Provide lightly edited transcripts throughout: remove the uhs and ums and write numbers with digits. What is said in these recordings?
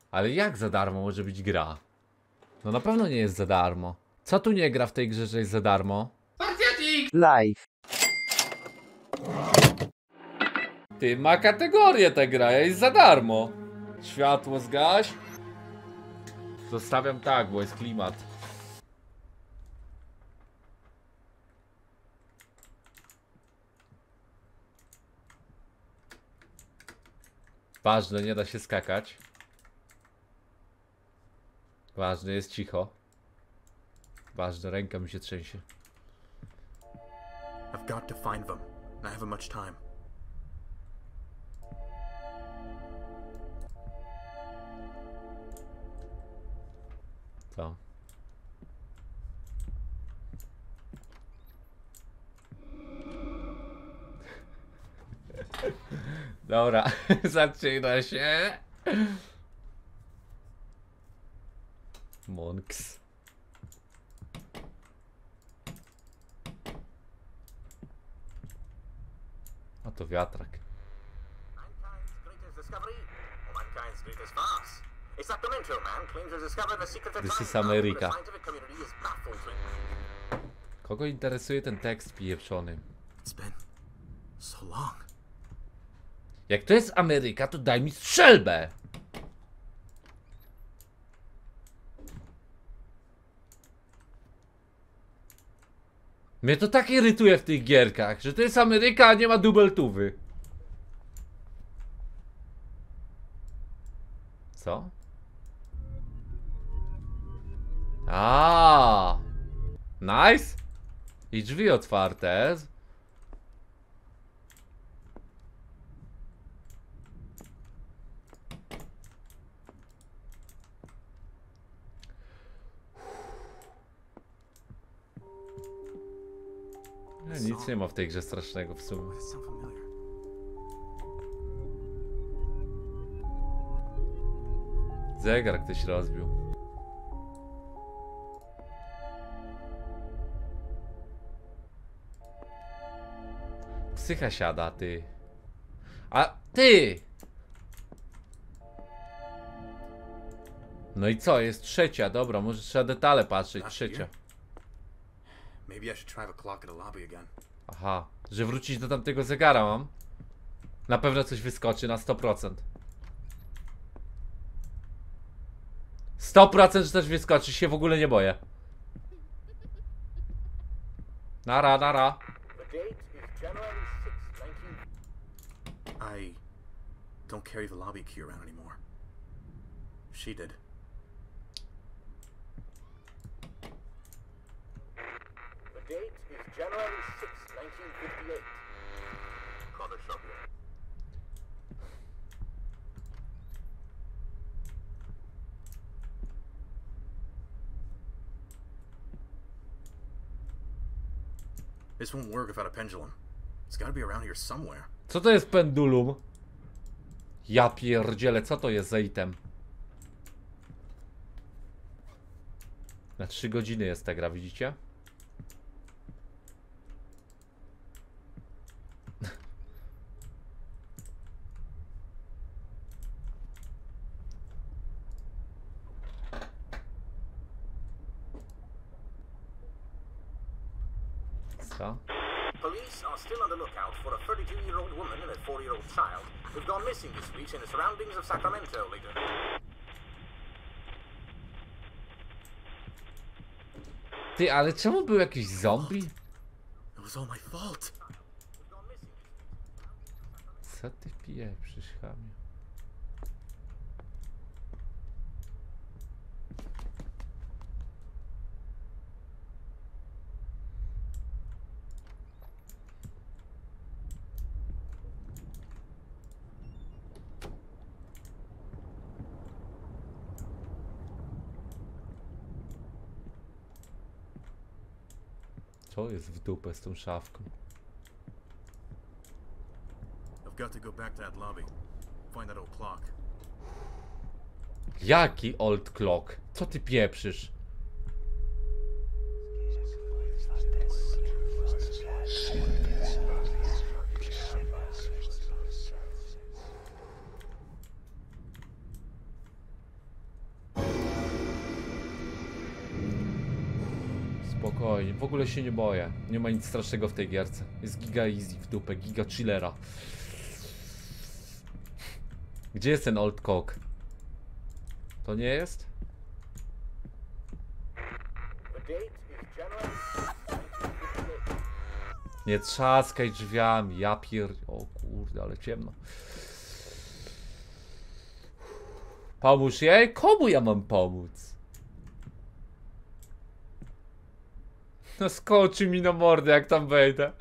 Ale jak za darmo może być gra? No na pewno nie jest za darmo. Co tu nie gra w tej grze, że jest za darmo? Live. Ty, ma kategorię ta gra, jest za darmo. Światło zgaś. Zostawiam tak, bo jest klimat. Ważne, nie da się skakać. Ważne, jest cicho. Ważne, ręka mi się trzęsie. I've got to find them. I haven't much time. Co? Dobra, zaczyna się. Monks. A to wiatrak. Mankind's greatest discovery, or mankind's greatest farce. A Sacramento man claims to discover the secret of This time is travel. America. The scientific community is baffled to it. Kogo interesuje ten tekst pieprzony? It's been so long. Jak to jest Ameryka, to daj mi strzelbę! Mnie to tak irytuje w tych gierkach, że to jest Ameryka, a nie ma dubeltówy. Co? A, nice! I drzwi otwarte. Nic nie ma w tej grze strasznego w sumie. It sounds familiar. Zegar ktoś rozbił. Psycha siada, ty. A ty! No i co? Jest trzecia, dobra, może trzeba detale patrzeć. Trzecia. Maybe I should try the clock at the lobby again. Aha, że wrócić do tamtego zegara mam. Na pewno coś wyskoczy na 100%. 100% że też wyskoczy, się w ogóle nie boję. Nara, nara. The date is January 6th, 19... I don't carry the lobby key around anymore. She did. The date is January 6th, 1958. Father Xavier. This won't work without a pendulum. It's gotta be around here somewhere. Co to jest pendulum? Ja pierdzielę, co to jest za item? Na 3 godziny jest ta gra, widzicie? Co? Police are still on the lookout for a 32-year-old woman and a 4-year-old child who've gone missing this week in the surroundings of Sacramento, Leader. Ty, ale czemu był jakiś zombie? It was all my fault. Co ty pieprzysz, chamie? Co jest w dupę z tą szafką? I've got to go back to that lobby. Find that old clock. Jaki old clock? Co ty pieprzysz? Spokojnie, w ogóle się nie boję. Nie ma nic strasznego w tej gierce. Jest giga easy w dupę, giga chillera. Gdzie jest ten old cock? To nie jest? Nie trzaskaj drzwiami, ja pier... O kurde, ale ciemno. Pomóż jej? Komu ja mam pomóc? No skoczy mi na mordę, jak tam wejdę.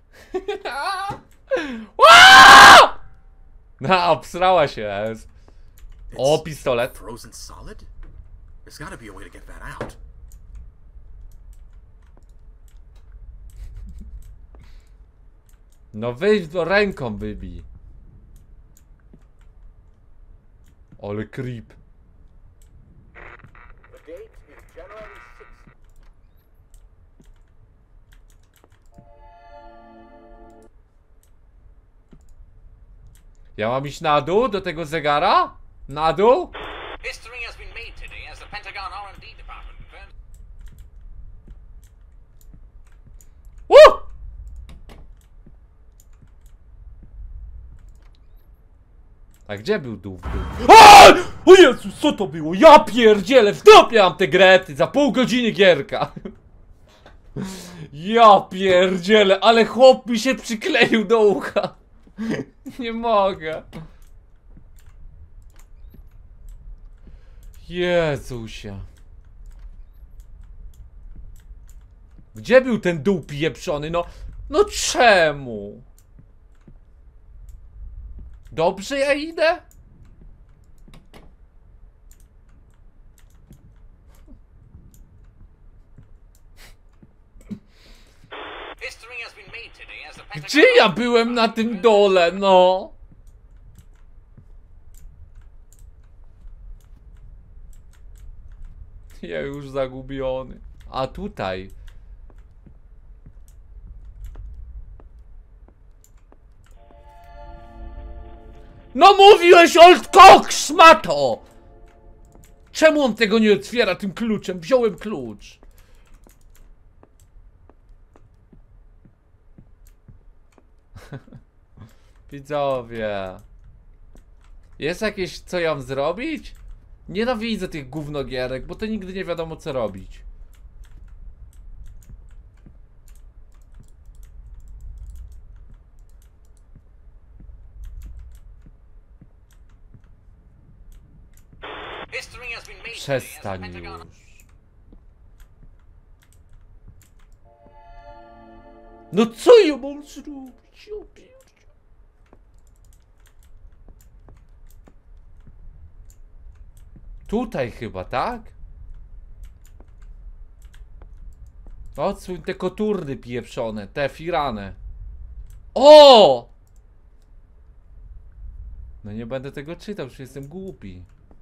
No, obsrała się. O, pistolet. Frozen solid? There's gotta be a way to get that out. No wyjdź do ręką wybij. Ale creep. Ja mam iść na dół do tego zegara? Na dół? History has been made today as the Pentagon R&D department confirms. A gdzie był dół w dół? O Jezu, co to było? Ja pierdzielę, w dupie mam te grety, za pół godziny gierka. Ja pierdzielę, ale chłop mi się przykleił do ucha. Nie mogę. Jezusie. Gdzie był ten dół pieprzony? No czemu? Dobrze ja idę? History has been made today as the Pentagon. Gdzie ja byłem na tym dole, no? Ja już zagubiony. A tutaj. No mówiłeś, old cock, szmato! Czemu on tego nie otwiera tym kluczem? Wziąłem klucz. Widzowie. Jest jakieś, co ja mam zrobić? Nienawidzę tych gównogierek, bo to nigdy nie wiadomo, co robić. History has been made today as the Przestań Pentagon. już. No co ja mam zrobić? Ja pierdziu. Tutaj chyba, tak? Odsłoń te koturny pieprzone, te firane. O! No nie będę tego czytał, przecież jestem głupi.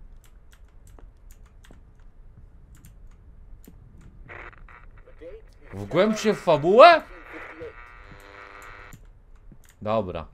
Wgłęb się w fabułę? Dobra.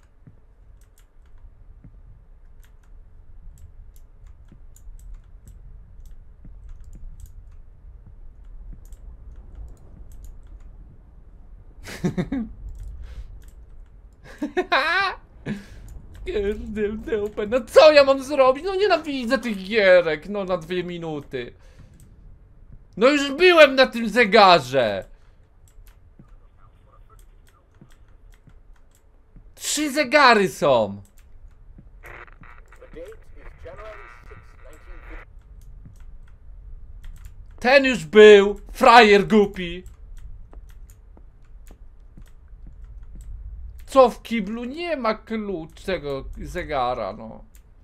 No co ja mam zrobić? No nienawidzę tych gierek, no na 2 minuty. No już byłem na tym zegarze. 3 zegary są. Ten już był, frajer głupi. Co w kiblu? Nie ma klucz tego zegara, no.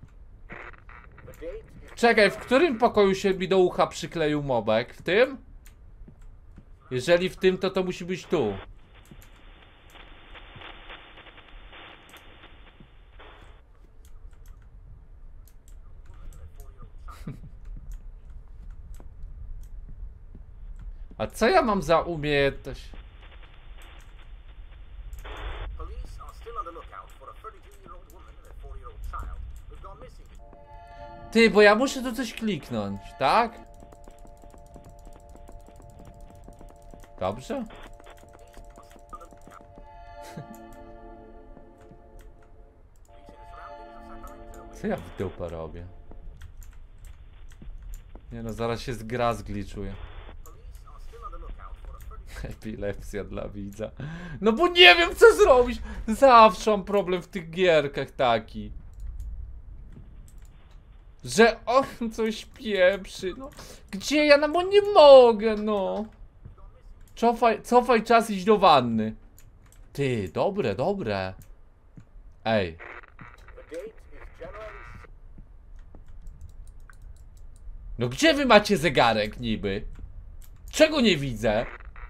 Czekaj, w którym pokoju się mi do ucha przykleił mobek? W tym? Jeżeli w tym, to musi być tu. A co ja mam za umiejętność? Police are still on the lookout for a 32-year-old woman and a 4-year-old child who've gone missing. Ty, bo ja muszę tu coś kliknąć, tak? Dobrze? Co ja w dupę robię? Nie no, zaraz się gra zgliczuje. Epilepsja dla widza. No bo nie wiem co zrobić. Zawsze mam problem w tych gierkach taki. Że on coś pieprzy, no. Gdzie ja, no bo nie mogę, no. Cofaj czas, iść do wanny. Ty, dobre, dobre. Ej. No gdzie wy macie zegarek niby? Czego nie widzę?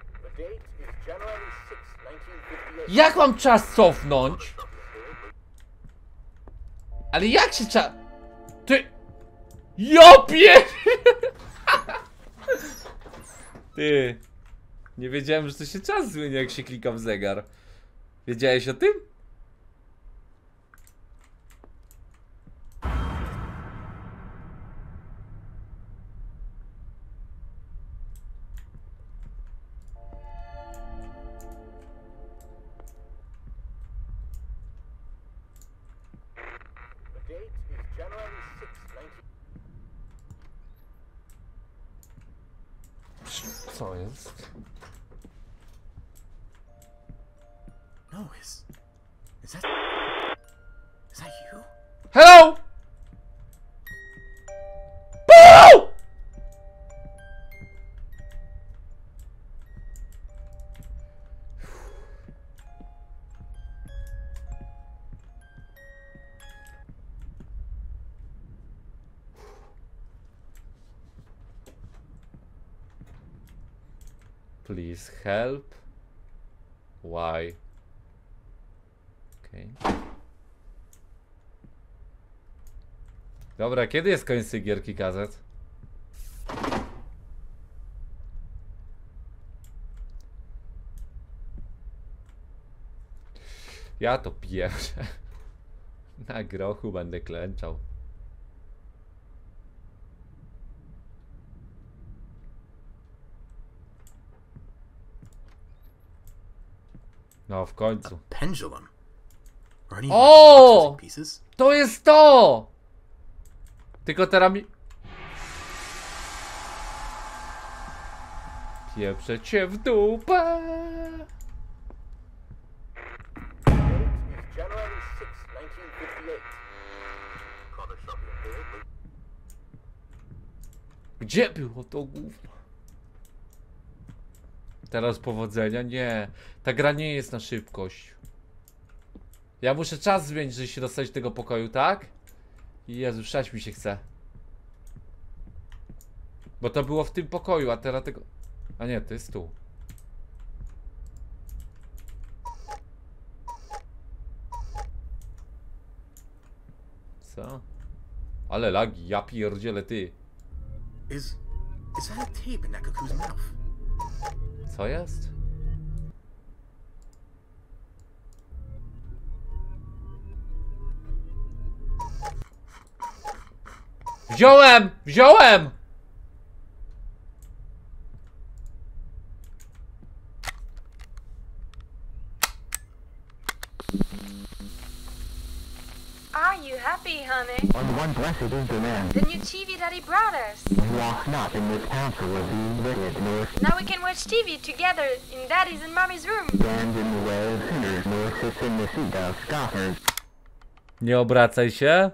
Jak mam czas cofnąć? Ale jak się czas... Ty... Jopie! Ty... Nie wiedziałem, że to się czas zmienia, jak się klika w zegar. Wiedziałeś o tym? Co jest? No, is that you? Hello! Boo! Please help. Why? Okay. Dobra, kiedy jest koniec tej gierki kazet? Ja to pierwsze. Na grochu będę klęczał. No, w końcu. Pendulum. Are any O! pieces? To jest to! Tylko teraz mi... Pieprzę cię w dupę! Gdzie było to gówno? Teraz powodzenia? Nie. Ta gra nie jest na szybkość. Ja muszę czas zmienić, żeby się dostać do tego pokoju, tak? Jezu, szać mi się chce. Bo to było w tym pokoju, a teraz tego... A nie, to jest tu. Co? Ale lagi, ja pierdzielę, ty. Is that a tape in Nakaku's mouth? Co jest? Wziąłem! Wziąłem! Are you happy, honey? On one blessed interman, The new TV Daddy brought us. walk not in this council of the wicked, nor Now we can watch TV together in Daddy's and Mommy's room. stand in the way of sinners, nor sit in the seat of scoffers. Nie obracaj się.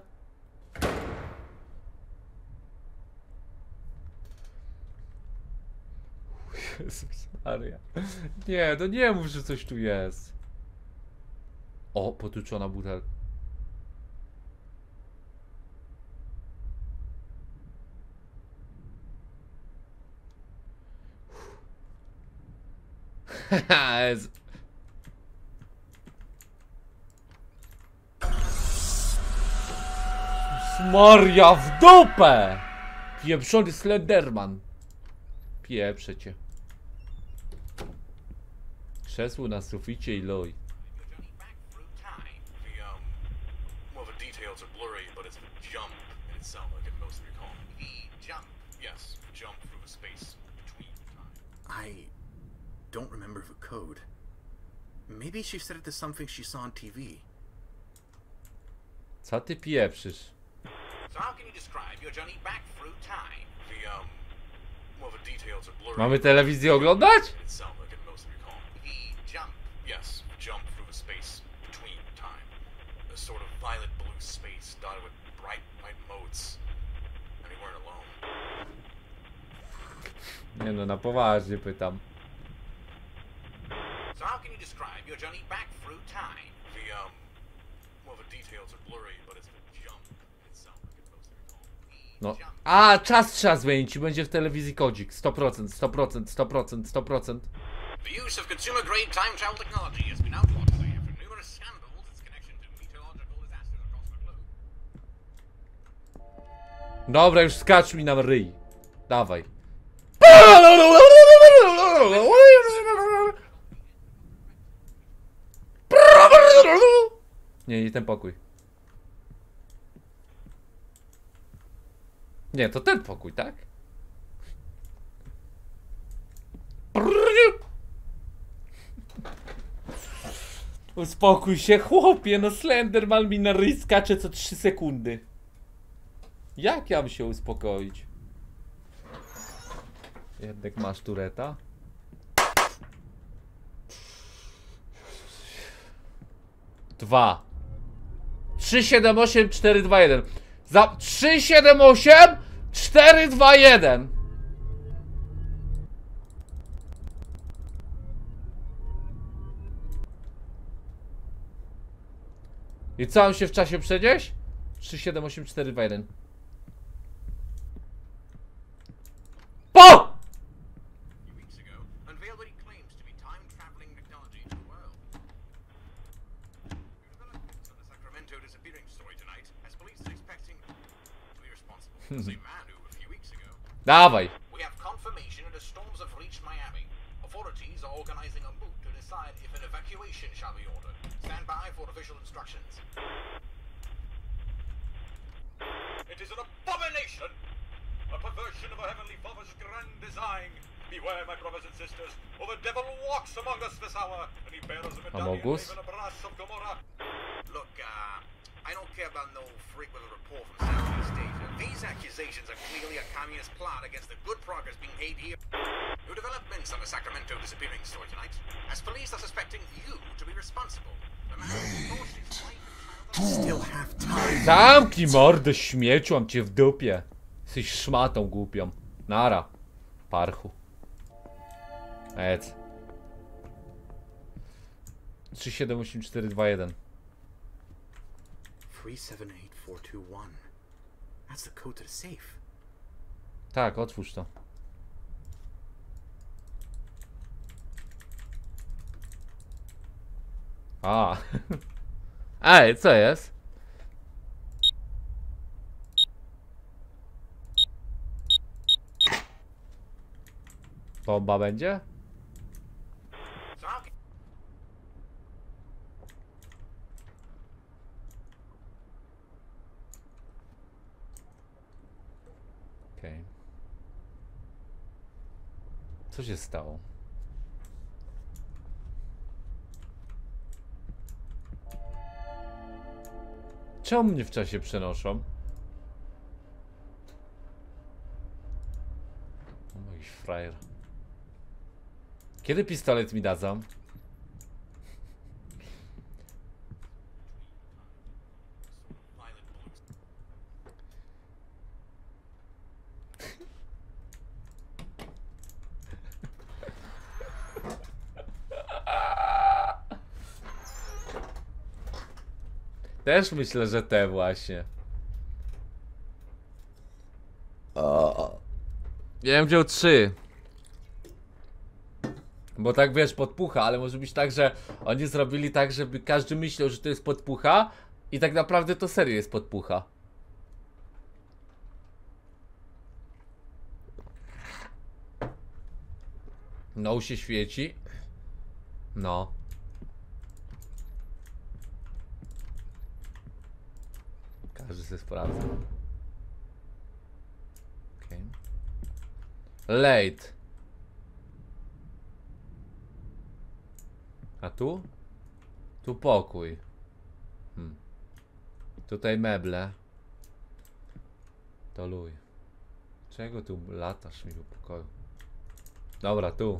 Jezus Maria. Nie, no nie mów, że coś tu jest. O, potłuczona butelka. Maria, w dupę! Pieprzony Slenderman. Pieprzę cię. Krzesło na suficie i loj. Well, the details are blurry, but it's the jump in itself, like in most recall. The jump? Yes, jump through the space between time. don't remember the code. Maybe she set it to something she saw on TV. Co ty pieprzysz? So how can you describe your journey back through time? Well, the details are blurry. Mamy telewizję oglądać? It sounds like it mostly recall. The jump. Yes, jump through the space between time. A sort of violet blue space dotted with bright white motes. And we weren't alone. Nie no, na poważnie pytam. So how can you describe your journey back through time? Well, the details are blurry, but it's the jump. It sounds like it mostly recall. No. A, czas trzeba zmienić i będzie w telewizji kodzik. 100%, 100%, 100%, 100%. The use of consumer-grade time travel technology has been outlawed today after numerous scandals its connection to meteorological disasters across the globe. Dobra, już skacz mi na ryj. Dawaj. Nie ten pokój. Nie, to ten pokój, tak? Uspokój się, chłopie, no Slenderman mi na ryj skacze co 3 sekundy. Jak ja mam się uspokoić? Jednak masz tureta? Dwa. 3, 7, 8, 4, 2, 1. Za 3, 7, 8, 4, 2, 1. I co mam się w czasie przenieść? 3, 7, 8, 4, 2, 1. Po! Weeks ago, unveiled what he claims to be time-traveling technology to the world. New developments on the Sacramento disappearing story tonight, as police are expecting to be responsible for the same man who, a few weeks ago, Dawaj. we have confirmation that the storms have reached Miami. Authorities are organizing a moot to decide if an evacuation shall be ordered. Stand by for official instructions. It is an abomination! A perversion of our Heavenly Father's grand design. Beware, my brothers and sisters, for the devil walks among us this hour, and he bears a medallion Amogus? even a brass of Gomorrah. Look, I don't care about no freak with a report from Southeast Asia. These accusations are clearly a communist plot against the good progress being made here. New developments on the Sacramento disappearing story tonight, as police are suspecting you to be responsible. The man who lost his wife and child. Still have time. Zamknij mordę, śmieciu, mam cię w dupie. Jesteś szmatą głupią. Nara. Parchu. Ec. 3, 7, 8, 4, 2, 1. 378421. That's the code to the safe. Tak, otwórz to. A. Ej, co jest? Bomba będzie? So how can Okej. Co się stało? Czemu mnie w czasie przenoszą? O mój frajer. Kiedy pistolet mi dadzą? Też myślę, że te właśnie. Ja bym wziął 3. Bo tak wiesz, podpucha, ale może być tak, że oni zrobili tak, żeby każdy myślał, że to jest podpucha i tak naprawdę to serio jest podpucha. No się świeci. No. Każdy sobie sprawdza. Okay. Late. A tu? Tu pokój. Tutaj meble. To luj. Czego tu latasz mi po pokoju? Dobra, tu.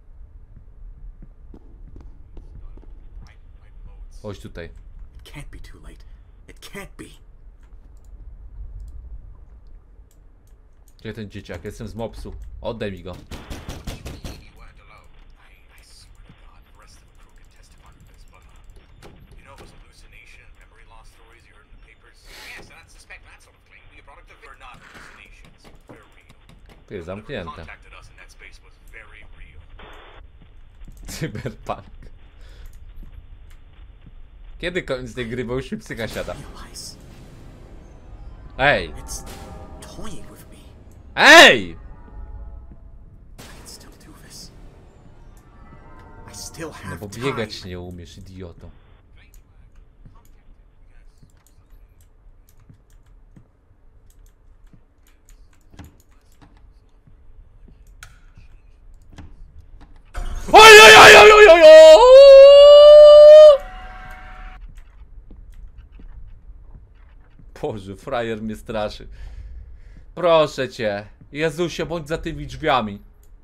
Chodź tutaj. It can't be too late. It can't be. Gdzie ten dzieciak? Jestem z mopsu. Oddaj mi go. You weren't alone. I swear to God, the rest of the crew can testify to this, but you know those hallucination, memory loss stories you heard in the papers? Yes, and I suspect that sort of claim to be a product of are not hallucinations. They're real. Tu jest zamknięte. Contacted us in that space was very real. Cyberpunk. Kiedy koniec tej gry, bo już mi psycha siada. Realize Ej! it's toying with me. Ej! I can still do this. I still have No bo time. biegać nie umiesz, idioto. Oj, oj, oj, oj, oj, oj, oj! Boże, frajer mnie straszy. Proszę cię. Jezusie, bądź za tymi drzwiami.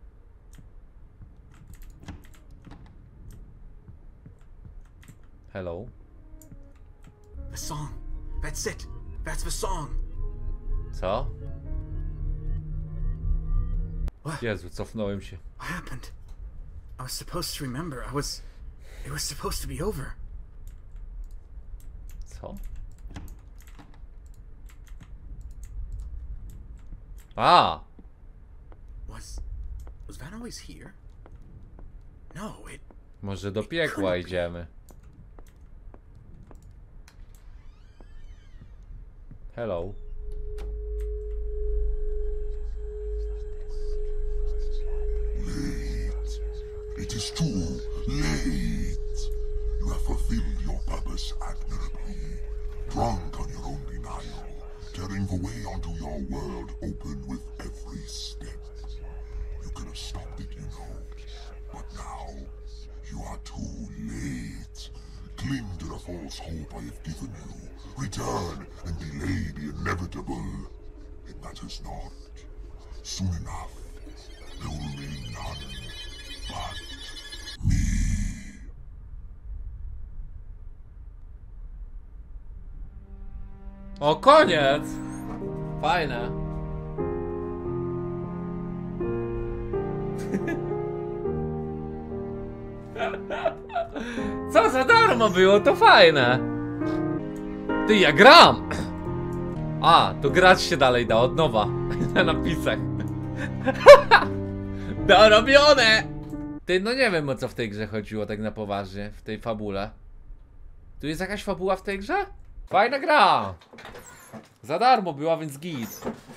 Hello? The song. That's it. That's the song. Co? What? Jezu, cofnąłem się. What happened? I was supposed to remember. It was supposed to be over. Co? A! Was Van always here? No, it. Może do piekła idziemy. Hello. It is too late. You have fulfilled your purpose admirably. Drunk on your own denial, tearing the way onto your world open with every step. You could have stopped it, you know. But now, you are too late. Cling to the false hope I have given you. Return and delay the inevitable. It matters not. Soon enough, there will be none but me. O, koniec! Fajne. Co za darmo było, to fajne. Ty, ja gram! A, to grać się dalej da, od nowa. Na napisach. Dorobione! Ty, no nie wiem, o co w tej grze chodziło tak na poważnie, w tej fabule. Tu jest jakaś fabuła w tej grze? Fajna gra! Za darmo była, więc git.